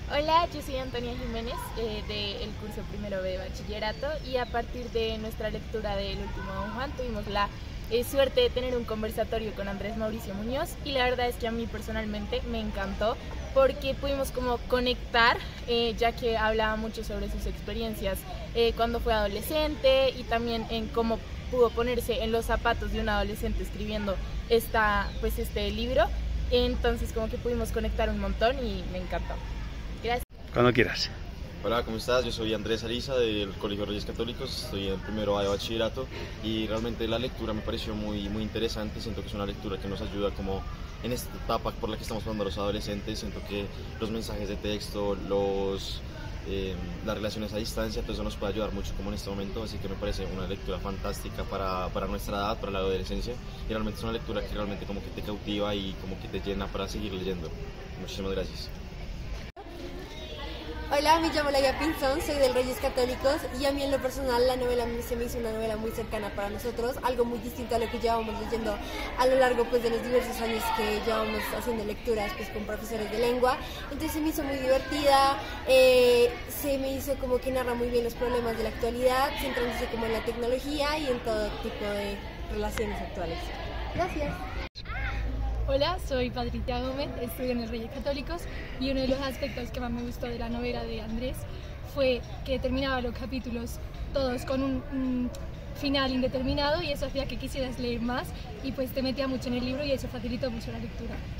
Hola, yo soy Antonia Jiménez del curso primero B de bachillerato y a partir de nuestra lectura del último Don Juan tuvimos la suerte de tener un conversatorio con Andrés Mauricio Muñoz y la verdad es que a mí personalmente me encantó porque pudimos como conectar ya que hablaba mucho sobre sus experiencias cuando fue adolescente y también en cómo pudo ponerse en los zapatos de un adolescente escribiendo este libro. Entonces como que pudimos conectar un montón y me encantó. Gracias. Cuando quieras. Hola, ¿cómo estás? Yo soy Andrés Ariza del Colegio Reyes Católicos, estoy en primero A de bachillerato y realmente la lectura me pareció muy interesante. Siento que es una lectura que nos ayuda como en esta etapa por la que estamos pasando los adolescentes. Siento que los mensajes de texto, las relaciones a distancia, todo eso nos puede ayudar mucho como en este momento, así que me parece una lectura fantástica para nuestra edad, para la adolescencia, y realmente es una lectura que realmente como que te cautiva y como que te llena para seguir leyendo. Muchísimas gracias. Hola, me llamo Laia Pinzón, soy del Reyes Católicos y a mí en lo personal la novela se me hizo una novela muy cercana para nosotros, algo muy distinto a lo que llevábamos leyendo a lo largo de los diversos años que llevábamos haciendo lecturas con profesores de lengua. Entonces se me hizo muy divertida, se me hizo como que narra muy bien los problemas de la actualidad, centrándose como en la tecnología y en todo tipo de relaciones actuales. Gracias. Hola, soy Patricia Gómez, estudio en el Reyes Católicos y uno de los aspectos que más me gustó de la novela de Andrés fue que terminaba los capítulos todos con un final indeterminado y eso hacía que quisieras leer más y pues te metía mucho en el libro y eso facilitó mucho la lectura.